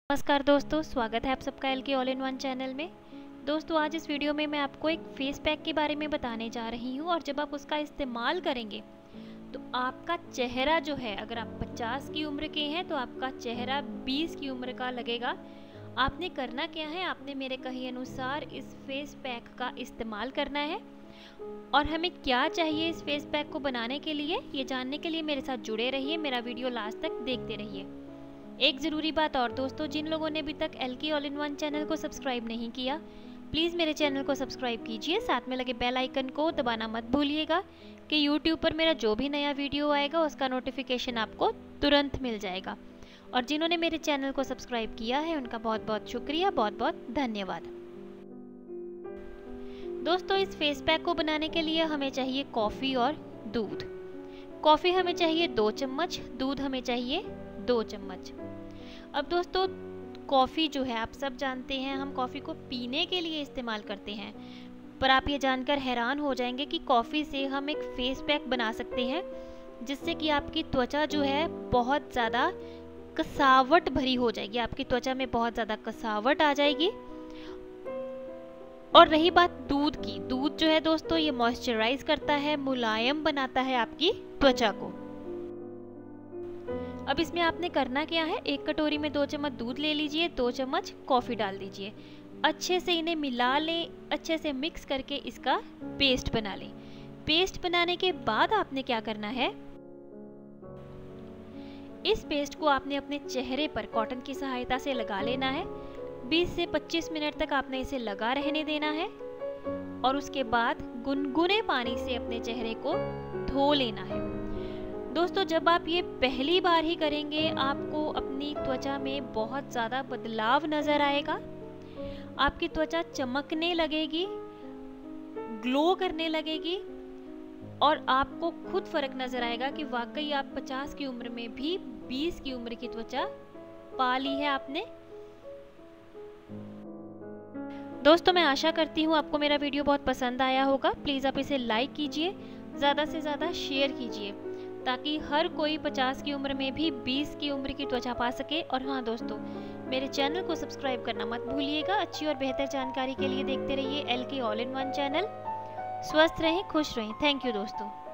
नमस्कार दोस्तों, स्वागत है आप सबका L K all in one channel में। दोस्तों, आज इस वीडियो में मैं आपको एक फेस पैक के बारे में बताने जा रही हूँ और जब आप उसका इस्तेमाल करेंगे तो आपका चेहरा जो है, अगर आप 50 की उम्र के हैं तो आपका चेहरा 20 की उम्र का लगेगा। आपने करना क्या है, आपने मेरे कहे अनुसार इस फेस पैक का इस्तेमाल करना है। और हमें क्या चाहिए इस फेस पैक को बनाने के लिए, ये जानने के लिए मेरे साथ जुड़े रहिए, मेरा वीडियो लास्ट तक देखते रहिए। एक ज़रूरी बात और दोस्तों, जिन लोगों ने अभी तक L K all in one channel को सब्सक्राइब नहीं किया, प्लीज़ मेरे चैनल को सब्सक्राइब कीजिए, साथ में लगे बेल आइकन को दबाना मत भूलिएगा कि यूट्यूब पर मेरा जो भी नया वीडियो आएगा उसका नोटिफिकेशन आपको तुरंत मिल जाएगा। और जिन्होंने मेरे चैनल को सब्सक्राइब किया है उनका बहुत बहुत शुक्रिया, बहुत बहुत धन्यवाद। दोस्तों, इस फेस पैक को बनाने के लिए हमें चाहिए कॉफ़ी और दूध। कॉफ़ी हमें चाहिए 2 चम्मच, दूध हमें चाहिए 2 चम्मच। अब दोस्तों, कॉफ़ी जो है आप सब जानते हैं, हम कॉफ़ी को पीने के लिए इस्तेमाल करते हैं, पर आप ये जानकर हैरान हो जाएंगे कि कॉफ़ी से हम एक फेस पैक बना सकते हैं जिससे कि आपकी त्वचा जो है बहुत ज़्यादा कसावट भरी हो जाएगी, आपकी त्वचा में बहुत ज़्यादा कसावट आ जाएगी। और रही बात दूध की, दूध जो है दोस्तों ये मॉइस्चराइज करता है, मुलायम बनाता है आपकी त्वचा को। अब इसमें आपने करना क्या है, एक कटोरी में 2 चम्मच दूध ले लीजिए, 2 चम्मच कॉफ़ी डाल दीजिए, अच्छे से इन्हें मिला लें, अच्छे से मिक्स करके इसका पेस्ट बना लें। पेस्ट बनाने के बाद आपने क्या करना है, इस पेस्ट को आपने अपने चेहरे पर कॉटन की सहायता से लगा लेना है। 20 से 25 मिनट तक आपने इसे लगा रहने देना है और उसके बाद गुनगुने पानी से अपने चेहरे को धो लेना है। दोस्तों, जब आप ये पहली बार ही करेंगे आपको अपनी त्वचा में बहुत ज़्यादा बदलाव नज़र आएगा, आपकी त्वचा चमकने लगेगी, ग्लो करने लगेगी और आपको खुद फर्क नज़र आएगा कि वाकई आप 50 की उम्र में भी 20 की उम्र की त्वचा पा ली है आपने। दोस्तों, मैं आशा करती हूँ आपको मेरा वीडियो बहुत पसंद आया होगा। प्लीज़ आप इसे लाइक कीजिए, ज़्यादा से ज़्यादा शेयर कीजिए ताकि हर कोई 50 की उम्र में भी 20 की उम्र की त्वचा पा सके। और हाँ दोस्तों, मेरे चैनल को सब्सक्राइब करना मत भूलिएगा। अच्छी और बेहतर जानकारी के लिए देखते रहिए L K all in one channel. स्वस्थ रहें, खुश रहें। थैंक यू दोस्तों।